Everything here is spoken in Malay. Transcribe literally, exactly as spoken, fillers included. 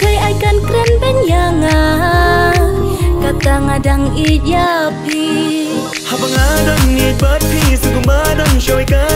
Thôi ai cần kren bên nhà ngà kata ngadang iyapi Habang adang ibati Sugumbadan shoy ka